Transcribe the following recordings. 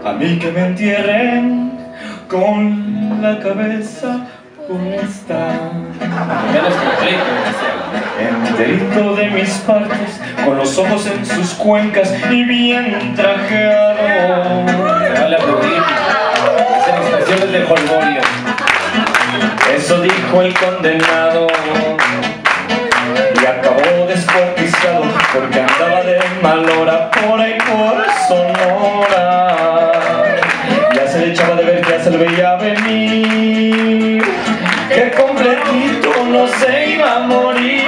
A mí que me entierren con la cabeza puesta, enterito de mis partes, con los ojos en sus cuencas y bien trajeado. Vale aplaudir. Hacen expresiones de jolgorio. Eso dijo el condenado y acabó descuartizado porque andaba de mal hora por ahí por Sonora. Ya se le echaba de ver, ya se le veía venir, que completito no se iba a morir.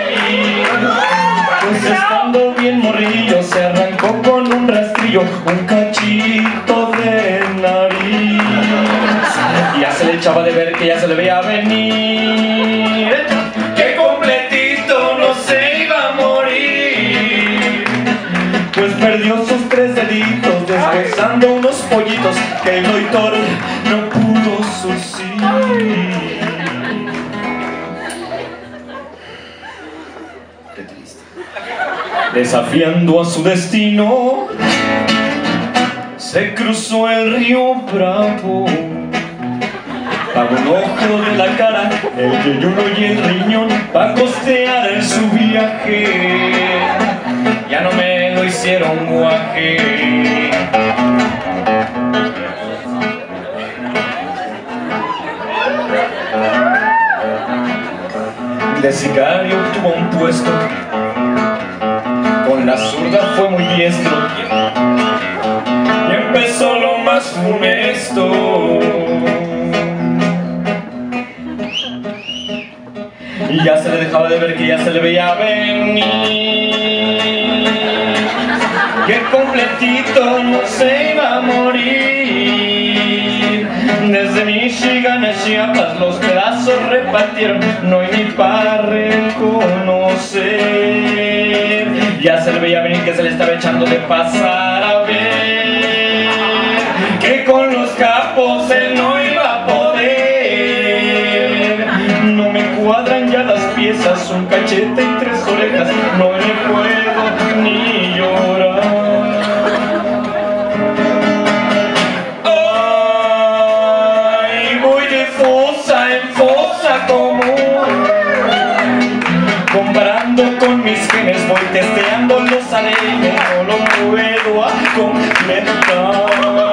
Pues estando bien morrillo se arrancó con un rastrillo un cachito de nariz. Ya se le echaba de ver que ya se le veía venir, que completito no se iba a morir. Pues perdió sus 3 deditos deshuesando unos pollitos que el doctor no pudo surcir. Qué triste. Desafiando a su destino, se cruzó el río Bravo. Pagó un ojo de la cara, el yeyuno y el riñón, pa' costear en su viaje. Ya no me lo hicieron guaje. De sicario tuvo un puesto, con la zurda fue muy diestro y empezó lo más funesto. Y ya se le dejaba de ver que ya se le veía venir, que completito no se iba a morir. Desde Michigan a Chiapas los pedazos repartieron, no hay ni para reconocer. Ya se le veía venir que se le estaba echando de pasar a ver, que con los capos él no iba a poder. No me cuadran ya las piezas, un cachete y 3 orejas, no le puedo ni llorar. Ay, voy de fosa en fosa común, comparando con mis genes, voy testeando los ADN, no lo puedo completar.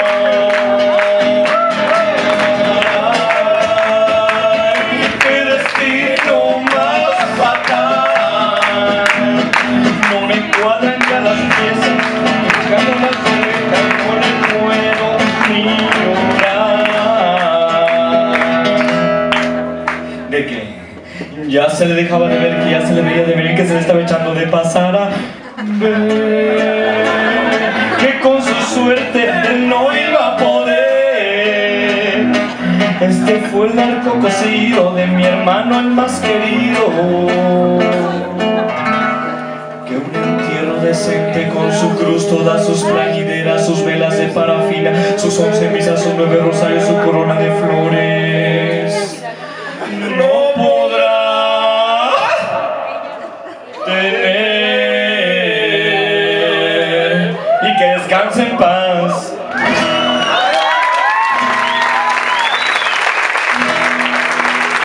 Cuadran ya las piezas, buscando las orejas, no le puedo ni llorar. ¿De qué? Ya se le dejaba de ver, que ya se le veía de venir, que se le estaba echando de pasar a ver, que con su suerte él no iba a poder. Este fue el narco cocido de mi hermano el más querido, decente con su cruz, todas sus plañideras, sus velas de parafina, sus 11 misas, sus 9 rosarios, su corona de flores. No podrá tener, y que descanse en paz.